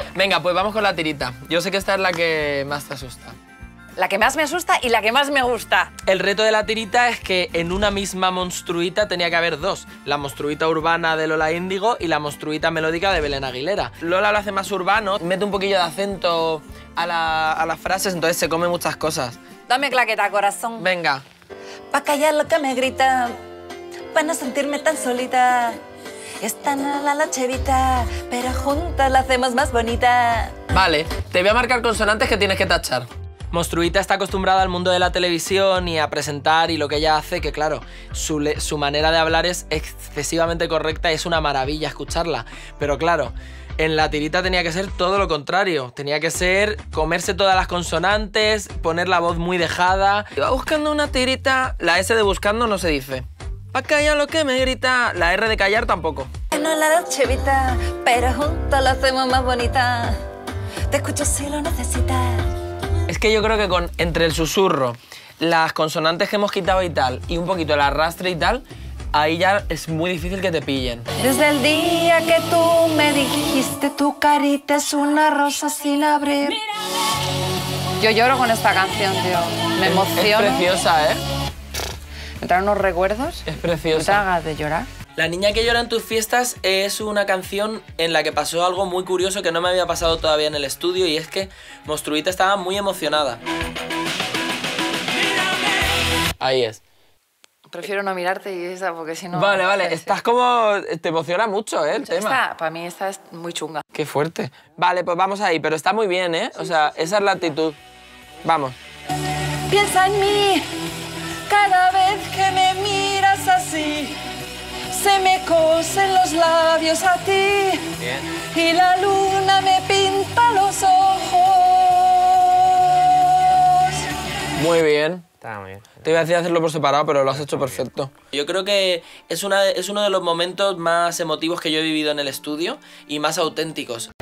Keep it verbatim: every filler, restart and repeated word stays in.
Venga, pues vamos con la tirita. Yo sé que esta es la que más te asusta. La que más me asusta y la que más me gusta. El reto de la tirita es que en una misma monstruita tenía que haber dos. La monstruita urbana de Lola Índigo y la monstruita melódica de Belén Aguilera. Lola lo hace más urbano, mete un poquillo de acento a, la, a las frases, entonces se come muchas cosas. Dame claqueta, corazón. Venga. Pa' callar lo que me grita, pa' no sentirme tan solita. Esta no la la chevita, pero juntas la hacemos más bonita. Vale, te voy a marcar consonantes que tienes que tachar. Monstruita está acostumbrada al mundo de la televisión y a presentar y lo que ella hace, que claro, su, su manera de hablar es excesivamente correcta y es una maravilla escucharla. Pero claro, en la tirita tenía que ser todo lo contrario. Tenía que ser comerse todas las consonantes, poner la voz muy dejada. Iba buscando una tirita, la S de buscando no se dice. Pa' callar lo que me grita, la R de callar tampoco. No la la chevita, pero juntas la hacemos más bonita. Te escucho si lo necesitas. Es que yo creo que con entre el susurro, las consonantes que hemos quitado y tal, y un poquito el arrastre y tal, ahí ya es muy difícil que te pillen. Desde el día que tú me dijiste tu carita es una rosa sin abrir. Yo lloro con esta canción, tío. Me emociono. Es preciosa, ¿eh? Me trae unos recuerdos. Es ¿No te preciosa. hagas de llorar? La niña que llora en tus fiestas es una canción en la que pasó algo muy curioso que no me había pasado todavía en el estudio, y es que Monstruita estaba muy emocionada. Ahí es. Prefiero no mirarte y esa, porque si no... Vale, vale, estás como... Te emociona mucho, ¿eh? El tema. Esta, para mí esta es muy chunga. Qué fuerte. Vale, pues vamos ahí, pero está muy bien, ¿eh? O sea, esa es la actitud. Vamos. Piensa en mí cada vez que me miras así. Se me cosen los labios a ti. Bien. Y la luna me pinta los ojos. Muy bien. Está muy bien. Te iba a decir hacerlo por separado, pero lo has hecho perfecto. Yo creo que es, una, es uno de los momentos más emotivos que yo he vivido en el estudio y más auténticos.